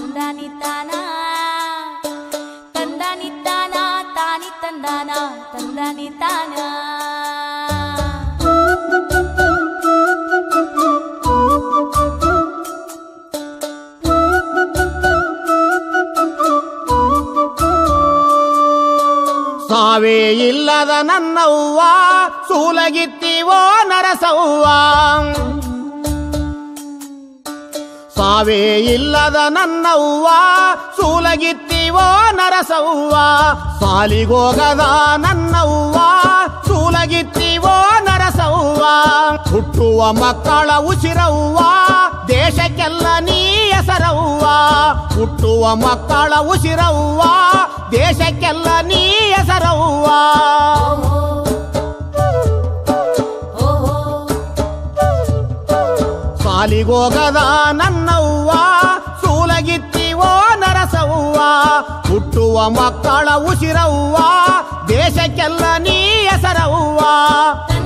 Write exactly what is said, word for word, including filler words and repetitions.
ತಂದಾನಿ ತಾನ ತಂದಾನಿ ತಾನ ತಾನಿ ತಂದಾನ ತಂದಾನಿ ತಾನ ಸಾವೇ ಇಲ್ಲದ ನನ್ನವ್ವ ಸೂಲಗಿತ್ತೀವೋ ನರಸವ್ವ ಸಾವೇ ಇಲ್ಲದ ನನ್ನವ್ವ ಸೂಲಗಿತ್ತೀವೋ ನರಸವ್ವ ಸಾಲಿಗೋಗದ ನನ್ನವ್ವ ಸೂಲಗಿತ್ತೀವೋ ನರಸವ್ವ ಹುಟ್ಟುವ ಮಕ್ಕಳ ಉಸಿರವ್ವ ದೇಶಕ್ಕೆಲ್ಲ ನೀ ಹೆಸರವ್ವ ಹುಟ್ಟುವ ಮಕ್ಕಳ ಉಸಿರವ್ವ ದೇಶಕ್ಕೆಲ್ಲ ನೀ ಹೆಸರವ್ವ ಸಾಲಿಗೋಗದ ನನ್ನವ್ವ ಸೂಲಗಿತ್ತೀವೋ ನರಸವ್ವ ಹುಟ್ಟುವ ಮಕ್ಕಳ ಉಸಿರವ್ವ ದೇಶಕ್ಕೆಲ್ಲ ನೀ ಹೆಸರವ್ವ